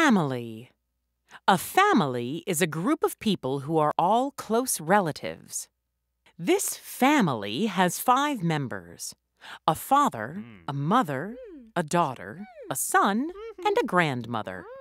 Family. A family is a group of people who are all close relatives. This family has 5 members: a father, a mother, a daughter, a son, and a grandmother.